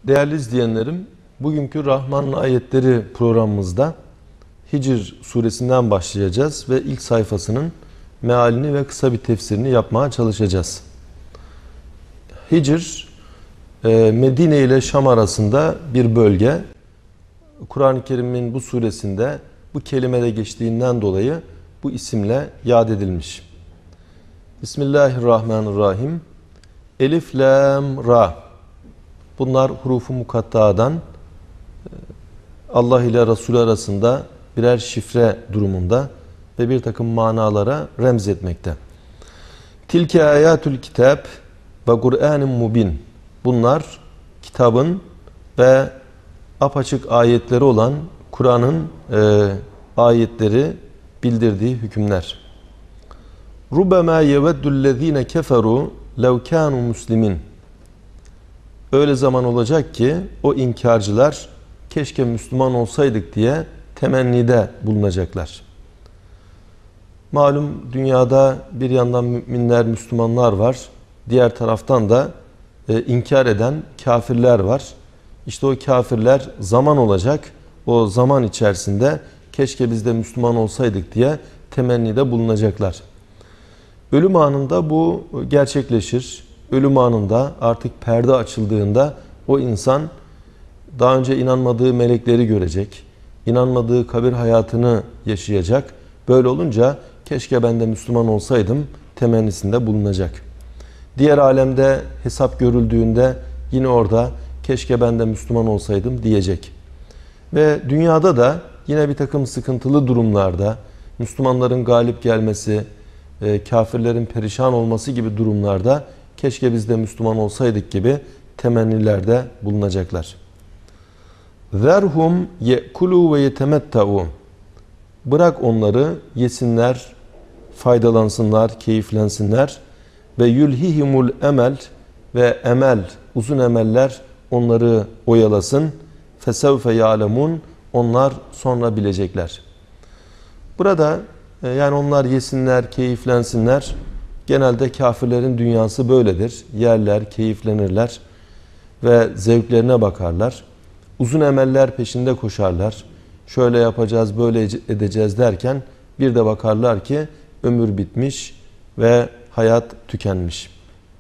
Değerli izleyenlerim, bugünkü Rahman'ın ayetleri programımızda Hicr suresinden başlayacağız ve ilk sayfasının mealini ve kısa bir tefsirini yapmaya çalışacağız. Hicr, Medine ile Şam arasında bir bölge. Kur'an-ı Kerim'in bu suresinde bu kelimede geçtiğinden dolayı bu isimle yad edilmiş. Bismillahirrahmanirrahim. Elif, Lam, Ra. Bunlar hurufu mukattadan Allah ile Resulü arasında birer şifre durumunda ve bir takım manalara remz etmekte. Tilke ayatul kitab ve Kur'an-ı mubin. Bunlar kitabın ve apaçık ayetleri olan Kur'an'ın ayetleri, bildirdiği hükümler. Rubema yeveddullezine keferu lev kanu muslimin. Öyle zaman olacak ki o inkarcılar keşke Müslüman olsaydık diye temennide bulunacaklar. Malum dünyada bir yandan müminler, Müslümanlar var. Diğer taraftan da inkar eden kafirler var. İşte o kafirler zaman olacak. O zaman içerisinde keşke biz de Müslüman olsaydık diye temennide bulunacaklar. Ölüm anında bu gerçekleşir. Ölüm anında artık perde açıldığında o insan daha önce inanmadığı melekleri görecek. İnanmadığı kabir hayatını yaşayacak. Böyle olunca keşke ben de Müslüman olsaydım temennisinde bulunacak. Diğer alemde hesap görüldüğünde yine orada keşke ben de Müslüman olsaydım diyecek. Ve dünyada da yine bir takım sıkıntılı durumlarda Müslümanların galip gelmesi, kafirlerin perişan olması gibi durumlarda keşke biz de Müslüman olsaydık gibi temennilerde bulunacaklar. Zerhum ye'kulu ve yetemetta'u. Bırak onları yesinler, faydalansınlar, keyiflensinler. Ve yulhihimul emel ve emel, uzun emeller onları oyalasın. Fesevfe ya'lemun. Onlar sonra bilecekler. Burada yani onlar yesinler, keyiflensinler. Genelde kafirlerin dünyası böyledir. Yerler, keyiflenirler ve zevklerine bakarlar. Uzun emeller peşinde koşarlar. Şöyle yapacağız, böyle edeceğiz derken bir de bakarlar ki ömür bitmiş ve hayat tükenmiş.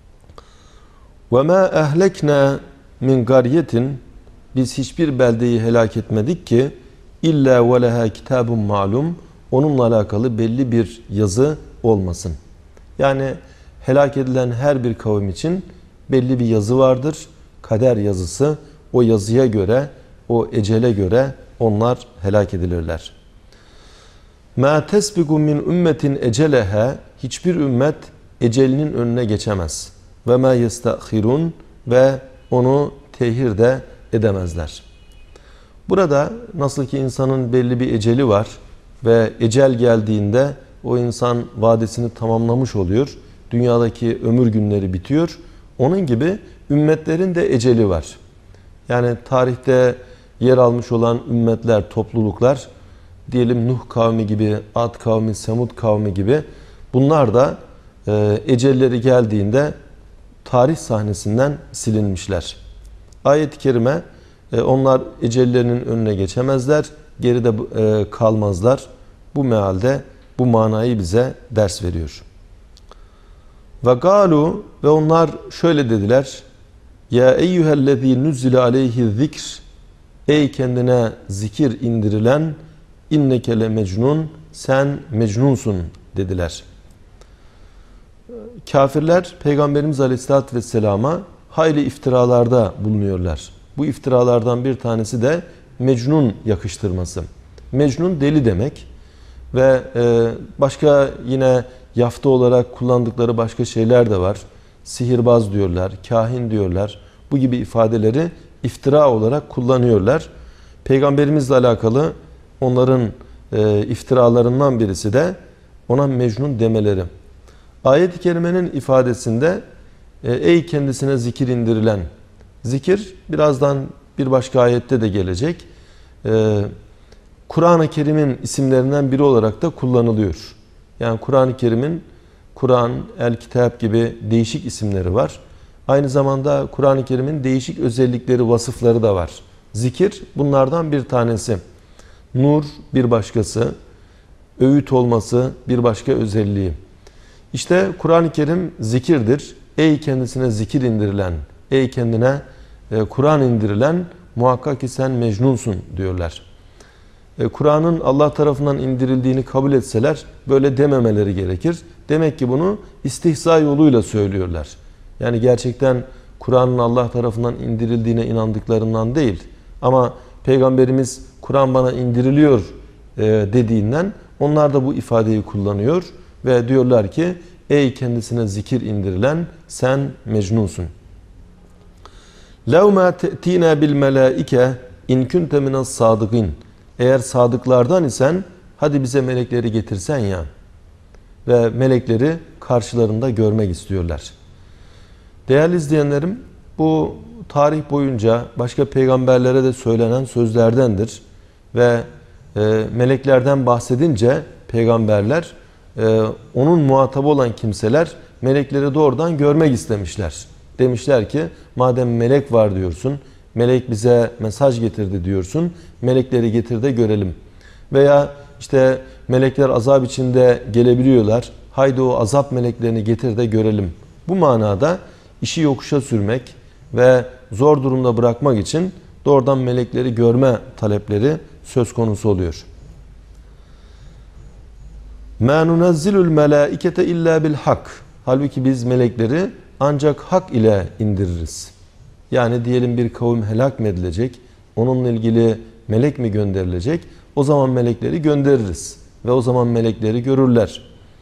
وَمَا اَهْلَكْنَا min قَرْيَةٍ. Biz hiçbir beldeyi helak etmedik ki illa وَلَهَا kitabun malum. Onunla alakalı belli bir yazı olmasın. Yani helak edilen her bir kavim için belli bir yazı vardır. Kader yazısı. O yazıya göre, o ecele göre onlar helak edilirler. مَا تَسْبِقُ مِنْ ümmetin eceleha. Hiçbir ümmet ecelinin önüne geçemez. وَمَا يَسْتَأْخِرُونَ. Ve onu tehir de edemezler. Burada nasıl ki insanın belli bir eceli var ve ecel geldiğinde o insan vadesini tamamlamış oluyor. Dünyadaki ömür günleri bitiyor. Onun gibi ümmetlerin de eceli var. Yani tarihte yer almış olan ümmetler, topluluklar, diyelim Nuh kavmi gibi, Ad kavmi, Semud kavmi gibi, bunlar da ecelleri geldiğinde tarih sahnesinden silinmişler. Ayet-i kerime onlar ecellerinin önüne geçemezler, geride kalmazlar. Bu mealde bu manayı bize ders veriyor. Ve galu, ve onlar şöyle dediler. Ya eyyühellezî nüzzile aleyhi zikr. Ey kendine zikir indirilen, inneke le mecnun. Sen mecnunsun dediler. Kafirler Peygamberimiz Aleyhisselatü Vesselam'a hayli iftiralarda bulunuyorlar. Bu iftiralardan bir tanesi de mecnun yakıştırması. Mecnun deli demek ve başka yine yafta olarak kullandıkları başka şeyler de var. Sihirbaz diyorlar, kahin diyorlar. Bu gibi ifadeleri iftira olarak kullanıyorlar. Peygamberimizle alakalı onların iftiralarından birisi de ona mecnun demeleri. Ayet-i kerimenin ifadesinde ey kendisine zikir indirilen. Zikir birazdan bir başka ayette de gelecek. Kur'an-ı Kerim'in isimlerinden biri olarak da kullanılıyor. Yani Kur'an-ı Kerim'in Kur'an, El-Kitap gibi değişik isimleri var. Aynı zamanda Kur'an-ı Kerim'in değişik özellikleri, vasıfları da var. Zikir bunlardan bir tanesi. Nur bir başkası, öğüt olması bir başka özelliği. İşte Kur'an-ı Kerim zikirdir. Ey kendisine zikir indirilen, ey kendine Kur'an indirilen, muhakkak ki sen mecnunsun diyorlar. Kur'an'ın Allah tarafından indirildiğini kabul etseler böyle dememeleri gerekir. Demek ki bunu istihza yoluyla söylüyorlar. Yani gerçekten Kur'an'ın Allah tarafından indirildiğine inandıklarından değil. Ama Peygamberimiz Kur'an bana indiriliyor dediğinden onlar da bu ifadeyi kullanıyor. Ve diyorlar ki ey kendisine zikir indirilen sen mecnunsun. لَوْ مَا تَأْتِينَا بِالْمَلَائِكَ اِنْ كُنْتَ مِنَ الصَّادِقِينَ Eğer sadıklardan isen hadi bize melekleri getirsen ya. Ve melekleri karşılarında görmek istiyorlar. Değerli izleyenlerim, bu tarih boyunca başka peygamberlere de söylenen sözlerdendir. Ve meleklerden bahsedince peygamberler, onun muhatabı olan kimseler melekleri doğrudan görmek istemişler. Demişler ki madem melek var diyorsun, melek bize mesaj getirdi diyorsun, melekleri getir de görelim. Veya işte melekler azap içinde gelebiliyorlar, haydi o azap meleklerini getir de görelim. Bu manada işi yokuşa sürmek ve zor durumda bırakmak için doğrudan melekleri görme talepleri söz konusu oluyor. مَا نُنَزِّلُ الْمَلَائِكَةَ اِلَّا بِالْحَقِّ Halbuki biz melekleri ancak hak ile indiririz. Yani diyelim bir kavim helak mı edilecek, onunla ilgili melek mi gönderilecek? O zaman melekleri göndeririz ve o zaman melekleri görürler.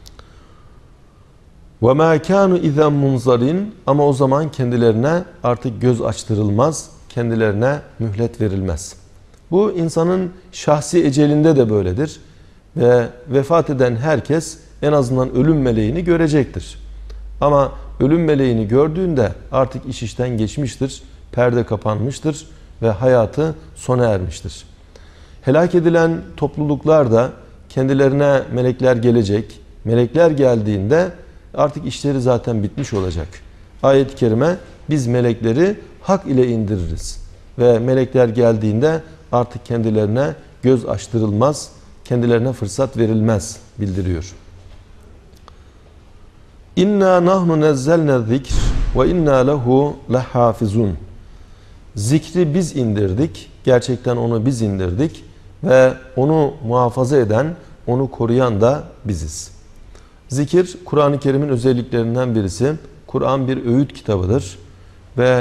وَمَا كَانُوا اِذَا مُنْزَرِينَ Ama o zaman kendilerine artık göz açtırılmaz, kendilerine mühlet verilmez. Bu insanın şahsi ecelinde de böyledir. Ve vefat eden herkes en azından ölüm meleğini görecektir. Ama ölüm meleğini gördüğünde artık iş işten geçmiştir, perde kapanmıştır ve hayatı sona ermiştir. Helak edilen topluluklar da kendilerine melekler gelecek. Melekler geldiğinde artık işleri zaten bitmiş olacak. Ayet-i kerime biz melekleri hak ile indiririz. Ve melekler geldiğinde artık kendilerine göz açtırılmaz, kendilerine fırsat verilmez bildiriyor. İnna nahnu nezzelne zikr ve inna lehu lehafizun. Zikri biz indirdik. Gerçekten onu biz indirdik ve onu muhafaza eden, onu koruyan da biziz. Zikir Kur'an-ı Kerim'in özelliklerinden birisi. Kur'an bir öğüt kitabıdır ve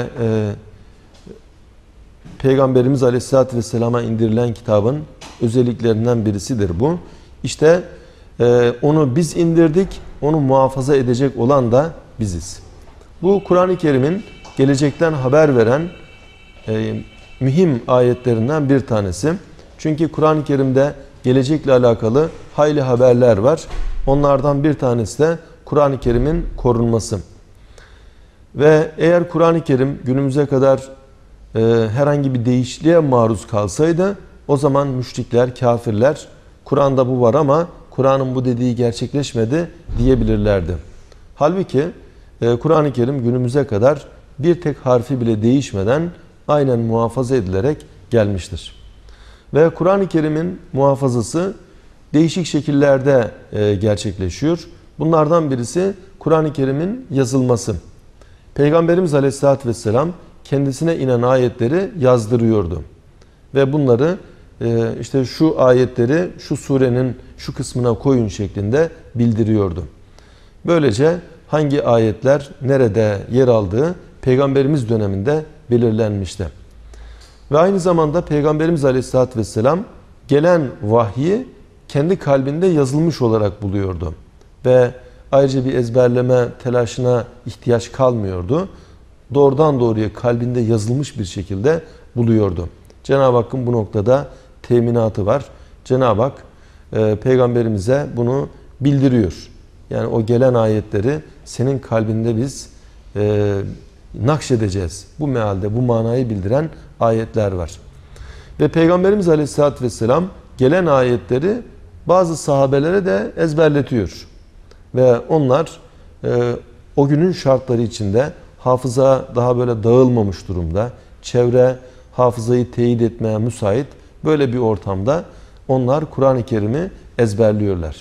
Peygamberimiz Aleyhisselatü Vesselam'a indirilen kitabın özelliklerinden birisidir bu. İşte onu biz indirdik, onu muhafaza edecek olan da biziz. Bu Kur'an-ı Kerim'in gelecekten haber veren mühim ayetlerinden bir tanesi. Çünkü Kur'an-ı Kerim'de gelecekle alakalı hayli haberler var. Onlardan bir tanesi de Kur'an-ı Kerim'in korunması. Ve eğer Kur'an-ı Kerim günümüze kadar herhangi bir değişikliğe maruz kalsaydı o zaman müşrikler, kafirler Kur'an'da bu var ama Kur'an'ın bu dediği gerçekleşmedi diyebilirlerdi. Halbuki Kur'an-ı Kerim günümüze kadar bir tek harfi bile değişmeden aynen muhafaza edilerek gelmiştir. Ve Kur'an-ı Kerim'in muhafazası değişik şekillerde gerçekleşiyor. Bunlardan birisi Kur'an-ı Kerim'in yazılması. Peygamberimiz Aleyhisselatü Vesselam kendisine inen ayetleri yazdırıyordu. Ve bunları işte şu ayetleri şu surenin şu kısmına koyun şeklinde bildiriyordu. Böylece hangi ayetler nerede yer aldığı Peygamberimiz döneminde belirlenmişti. Ve aynı zamanda Peygamberimiz Aleyhisselatü Vesselam gelen vahyi kendi kalbinde yazılmış olarak buluyordu. Ve ayrıca bir ezberleme telaşına ihtiyaç kalmıyordu. Doğrudan doğruya kalbinde yazılmış bir şekilde buluyordu. Cenab-ı Hakk'ın bu noktada teminatı var. Cenab-ı Hak Peygamberimize bunu bildiriyor. Yani o gelen ayetleri senin kalbinde biz nakşedeceğiz. Bu mealde bu manayı bildiren ayetler var. Ve Peygamberimiz Aleyhisselatü Vesselam gelen ayetleri bazı sahabelere de ezberletiyor. Ve onlar o günün şartları içinde hafıza daha böyle dağılmamış durumda. Çevre hafızayı teyit etmeye müsait. Böyle bir ortamda onlar Kur'an-ı Kerim'i ezberliyorlar.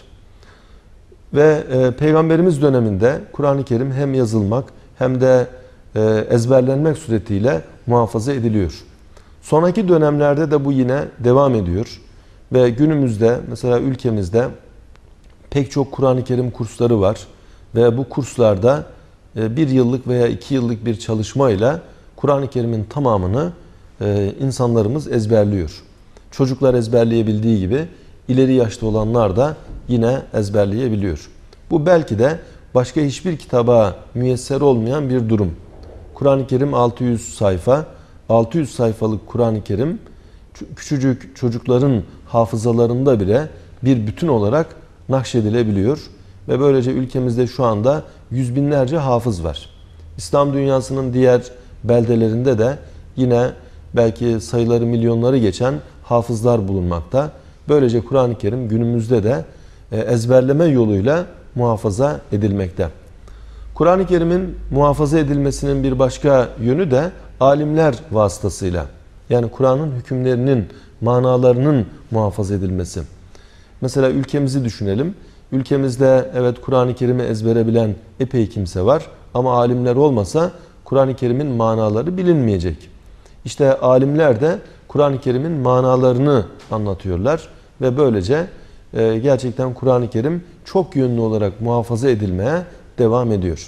Ve Peygamberimiz döneminde Kur'an-ı Kerim hem yazılmak hem de ezberlenmek suretiyle muhafaza ediliyor. Sonraki dönemlerde de bu yine devam ediyor. Ve günümüzde mesela ülkemizde pek çok Kur'an-ı Kerim kursları var. Ve bu kurslarda 1 yıllık veya 2 yıllık bir çalışmayla Kur'an-ı Kerim'in tamamını insanlarımız ezberliyor. Çocuklar ezberleyebildiği gibi ileri yaşta olanlar da yine ezberleyebiliyor. Bu belki de başka hiçbir kitaba müyesser olmayan bir durum. Kur'an-ı Kerim 600 sayfa. 600 sayfalık Kur'an-ı Kerim küçücük çocukların hafızalarında bile bir bütün olarak nakşedilebiliyor. Ve böylece ülkemizde şu anda yüz binlerce hafız var. İslam dünyasının diğer beldelerinde de yine belki sayıları milyonları geçen hafızlar bulunmakta. Böylece Kur'an-ı Kerim günümüzde de ezberleme yoluyla muhafaza edilmekte. Kur'an-ı Kerim'in muhafaza edilmesinin bir başka yönü de alimler vasıtasıyla. Yani Kur'an'ın hükümlerinin, manalarının muhafaza edilmesi. Mesela ülkemizi düşünelim. Ülkemizde evet Kur'an-ı Kerim'i ezbere bilen epey kimse var. Ama alimler olmasa Kur'an-ı Kerim'in manaları bilinmeyecek. İşte alimler de Kur'an-ı Kerim'in manalarını anlatıyorlar. Ve böylece gerçekten Kur'an-ı Kerim çok yönlü olarak muhafaza edilmeye devam ediyor.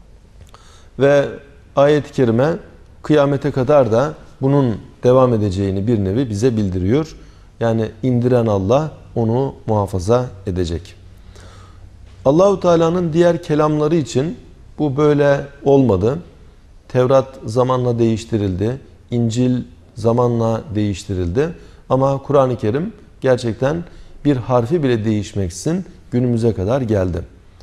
Ve ayet-i kerime kıyamete kadar da bunun devam edeceğini bir nevi bize bildiriyor. Yani indiren Allah onu muhafaza edecek. Allahu Teala'nın diğer kelamları için bu böyle olmadı. Tevrat zamanla değiştirildi. İncil zamanla değiştirildi. Ama Kur'an-ı Kerim gerçekten bir harfi bile değişmeksizin günümüze kadar geldi.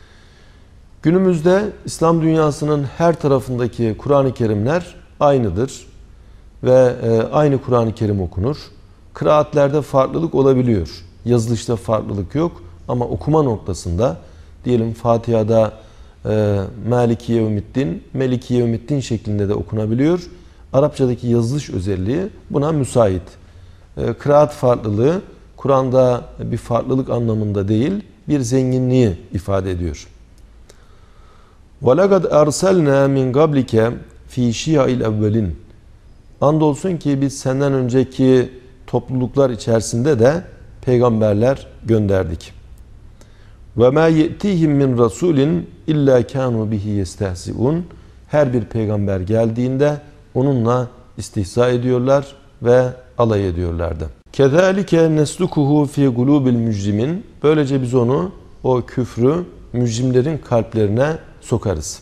Günümüzde İslam dünyasının her tarafındaki Kur'an-ı Kerimler aynıdır. Ve aynı Kur'an-ı Kerim okunur. Kıraatlerde farklılık olabiliyor. Yazılışta farklılık yok. Ama okuma noktasında diyelim Fatiha'da Maliki Yevmiddin, Meliki Yevmiddin şeklinde de okunabiliyor. Arapçadaki yazılış özelliği buna müsait. Kıraat farklılığı Kur'an'da bir farklılık anlamında değil, bir zenginliği ifade ediyor. وَلَقَدْ أَرْسَلْنَا مِنْ قَبْلِكَ ف۪ي شِيَعِ الْاَوَّلِينَ Andolsun ki biz senden önceki topluluklar içerisinde de peygamberler gönderdik. وَمَا يَأْتِيهِمْ مِنْ رَسُولٍ اِلَّا كَانُوا بِهِ يَسْتَهْزِئُونَ Her bir peygamber geldiğinde onunla istihza ediyorlar ve alay ediyorlardı. كَذَٰلِكَ نَسْلُكُهُ فِي قُلُوبِ الْمُجْرِمِينَ Böylece biz onu, o küfrü, mücrimlerin kalplerine sokarız.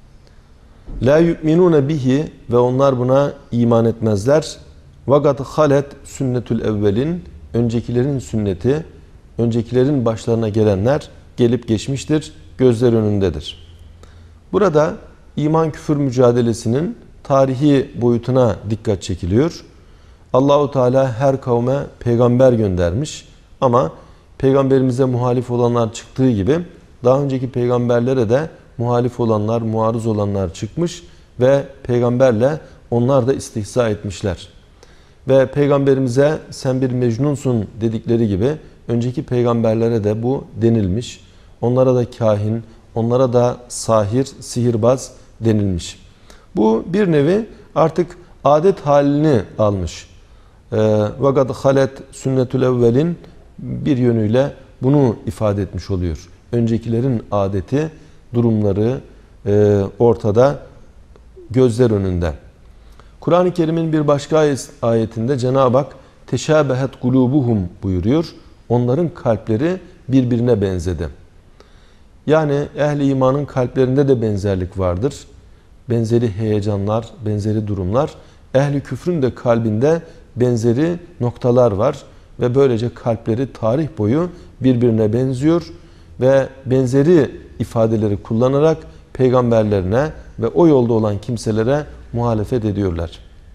La yu'minun bihi ve onlar buna iman etmezler. Vagat halet sünnetül evvelin öncekilerin sünneti, öncekilerin başlarına gelenler gelip geçmiştir, gözler önündedir. Burada iman küfür mücadelesinin tarihi boyutuna dikkat çekiliyor. Allahu Teala her kavme peygamber göndermiş ama peygamberimize muhalif olanlar çıktığı gibi daha önceki peygamberlere de muhalif olanlar, muarız olanlar çıkmış ve peygamberle onlar da istihza etmişler. Ve peygamberimize sen bir mecnunsun dedikleri gibi önceki peygamberlere de bu denilmiş. Onlara da kahin, onlara da sahir, sihirbaz denilmiş. Bu bir nevi artık adet halini almış. Vagat halet sünnetül evvelin bir yönüyle bunu ifade etmiş oluyor. Öncekilerin adeti, durumları ortada, gözler önünde. Kur'an-ı Kerim'in bir başka ayetinde Cenab-ı Hak teşabehet kulubuhum buyuruyor. Onların kalpleri birbirine benzedi. Yani ehli imanın kalplerinde de benzerlik vardır. Benzeri heyecanlar, benzeri durumlar. Ehli küfrün de kalbinde benzeri noktalar var. Ve böylece kalpleri tarih boyu birbirine benziyor. Ve benzeri ifadeleri kullanarak peygamberlerine ve o yolda olan kimselere muhalefet ediyorlar.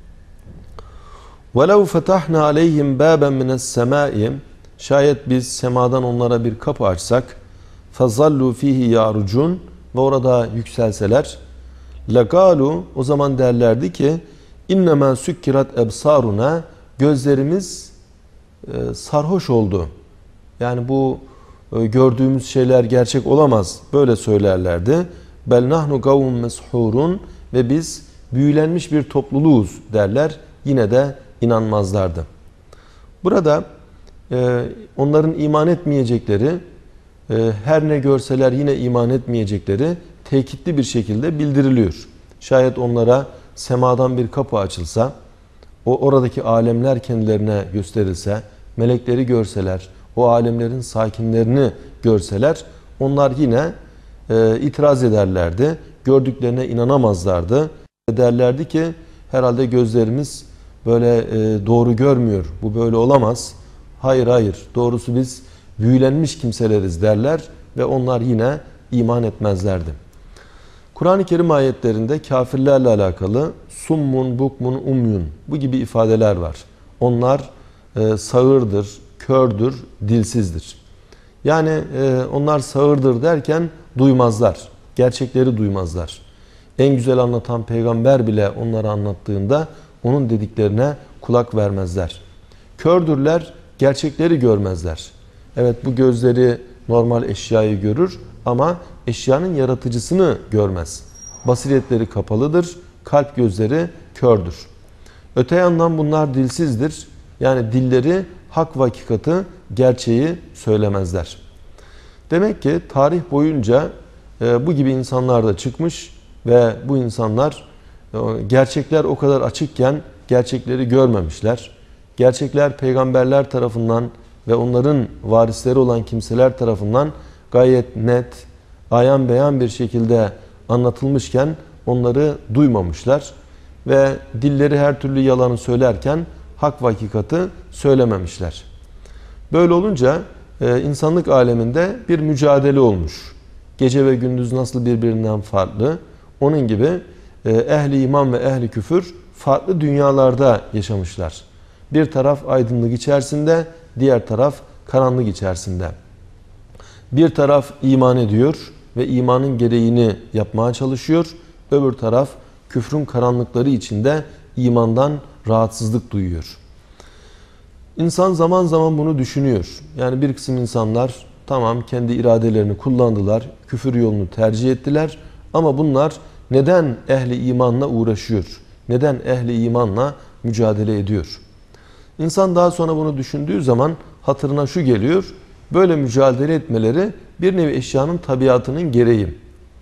وَلَوْ فَتَحْنَا عَلَيْهِمْ بَابًا مِنَ السَّمَاءِ Şayet biz semadan onlara bir kapı açsak فَظَلُّوا ف۪يهِ يَعْرُجُونَ Ve orada yükselseler لَقَالُوا O zaman derlerdi ki اِنَّمَا سُكِّرَتْ اَبْصَارُنَا Gözlerimiz sarhoş oldu. Yani bu gördüğümüz şeyler gerçek olamaz. Böyle söylerlerdi. بَلْ نَحْنُ قَوْمٌ مَسْحُورٌ Ve biz büyülenmiş bir topluluğuz derler. Yine de inanmazlardı. Burada onların iman etmeyecekleri, her ne görseler yine iman etmeyecekleri tekitli bir şekilde bildiriliyor. Şayet onlara semadan bir kapı açılsa, oradaki alemler kendilerine gösterilse, melekleri görseler, o alemlerin sakinlerini görseler, onlar yine itiraz ederlerdi. Gördüklerine inanamazlardı. Derlerdi ki herhalde gözlerimiz böyle doğru görmüyor. Bu böyle olamaz. Hayır hayır. Doğrusu biz büyülenmiş kimseleriz derler ve onlar yine iman etmezlerdi. Kur'an-ı Kerim ayetlerinde kafirlerle alakalı summun, bukmun, umyun bu gibi ifadeler var. Onlar sağırdır, kördür, dilsizdir. Yani onlar sağırdır derken duymazlar. Gerçekleri duymazlar. En güzel anlatan peygamber bile onlara anlattığında onun dediklerine kulak vermezler. Kördürler, gerçekleri görmezler. Evet bu gözleri normal eşyayı görür ama eşyanın yaratıcısını görmez. Basiretleri kapalıdır, kalp gözleri kördür. Öte yandan bunlar dilsizdir. Yani dilleri hak ve hakikati, gerçeği söylemezler. Demek ki tarih boyunca bu gibi insanlar da çıkmış ve bu insanlar gerçekler o kadar açıkken gerçekleri görmemişler. Gerçekler peygamberler tarafından ve onların varisleri olan kimseler tarafından gayet net, ayan beyan bir şekilde anlatılmışken onları duymamışlar ve dilleri her türlü yalanı söylerken hak ve hakikati söylememişler. Böyle olunca insanlık aleminde bir mücadele olmuş. Gece ve gündüz nasıl birbirinden farklı, onun gibi ehli iman ve ehli küfür farklı dünyalarda yaşamışlar. Bir taraf aydınlık içerisinde, diğer taraf karanlık içerisinde. Bir taraf iman ediyor ve imanın gereğini yapmaya çalışıyor. Öbür taraf küfrün karanlıkları içinde imandan rahatsızlık duyuyor. İnsan zaman zaman bunu düşünüyor. Yani bir kısım insanlar tamam kendi iradelerini kullandılar, küfür yolunu tercih ettiler ama bunlar neden ehli imanla uğraşıyor? Neden ehli imanla mücadele ediyor? İnsan daha sonra bunu düşündüğü zaman hatırına şu geliyor. Böyle mücadele etmeleri bir nevi eşyanın tabiatının gereği.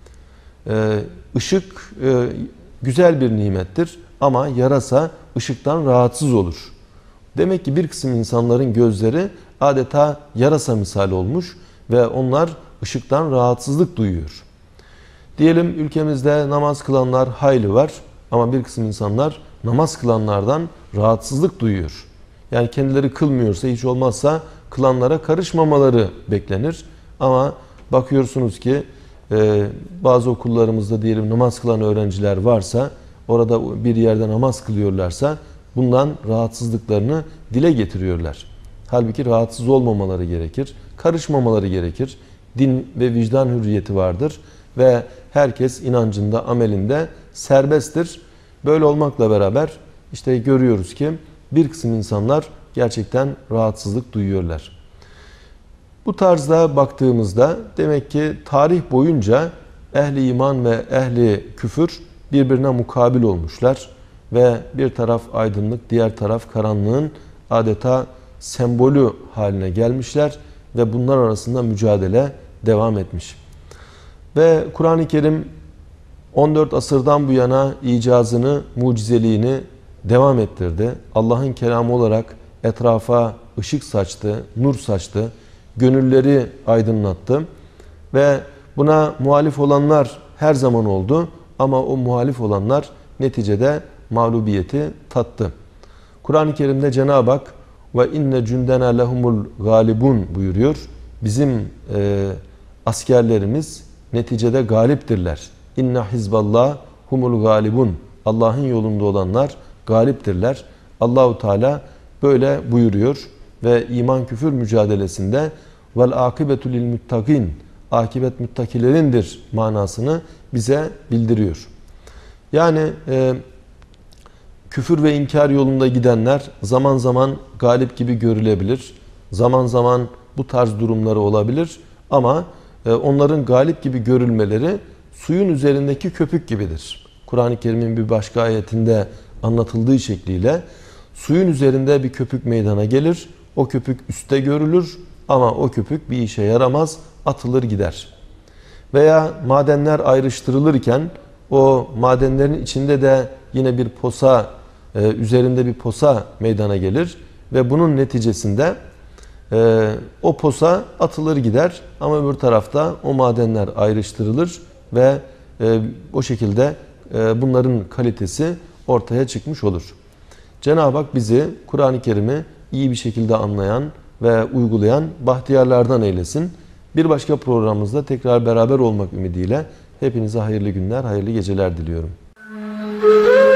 Işık güzel bir nimettir ama yarasa ışıktan rahatsız olur. Demek ki bir kısım insanların gözleri adeta yarasa misali olmuş ve onlar ışıktan rahatsızlık duyuyor. Diyelim ülkemizde namaz kılanlar hayli var ama bir kısım insanlar namaz kılanlardan rahatsızlık duyuyor. Yani kendileri kılmıyorsa hiç olmazsa kılanlara karışmamaları beklenir. Ama bakıyorsunuz ki bazı okullarımızda diyelim namaz kılan öğrenciler varsa, orada bir yerde namaz kılıyorlarsa bundan rahatsızlıklarını dile getiriyorlar. Halbuki rahatsız olmamaları gerekir, karışmamaları gerekir. Din ve vicdan hürriyeti vardır ve herkes inancında, amelinde serbesttir. Böyle olmakla beraber işte görüyoruz ki bir kısım insanlar gerçekten rahatsızlık duyuyorlar. Bu tarzda baktığımızda demek ki tarih boyunca ehli iman ve ehli küfür birbirine mukabil olmuşlar ve bir taraf aydınlık, diğer taraf karanlığın adeta sembolü haline gelmişler ve bunlar arasında mücadele devam etmiş. Ve Kur'an-ı Kerim 14 asırdan bu yana icazını, mucizeliğini devam ettirdi. Allah'ın kelamı olarak etrafa ışık saçtı, nur saçtı, gönülleri aydınlattı ve buna muhalif olanlar her zaman oldu ama o muhalif olanlar neticede mağlubiyeti tattı. Kur'an-ı Kerim'de Cenab-ı Hak ve inne cündena lehumul galibun buyuruyor. Bizim askerlerimiz neticede galiptirler. İnne hizballah humul galibun. Allah'ın yolunda olanlar galiptirler. Allahu Teala böyle buyuruyor ve iman küfür mücadelesinde vel akibetu lil muttakin, akibet müttakilerindir manasını bize bildiriyor. Yani küfür ve inkar yolunda gidenler zaman zaman galip gibi görülebilir. Zaman zaman bu tarz durumları olabilir. Ama onların galip gibi görülmeleri suyun üzerindeki köpük gibidir. Kur'an-ı Kerim'in bir başka ayetinde anlatıldığı şekliyle suyun üzerinde bir köpük meydana gelir. O köpük üstte görülür ama o köpük bir işe yaramaz, atılır gider. Veya madenler ayrıştırılırken o madenlerin içinde de yine bir posa, üzerinde bir posa meydana gelir ve bunun neticesinde o posa atılır gider ama öbür tarafta o madenler ayrıştırılır ve o şekilde bunların kalitesi ortaya çıkmış olur. Cenab-ı Hak bizi Kur'an-ı Kerim'i iyi bir şekilde anlayan ve uygulayan bahtiyarlardan eylesin. Bir başka programımızda tekrar beraber olmak ümidiyle hepinize hayırlı günler, hayırlı geceler diliyorum.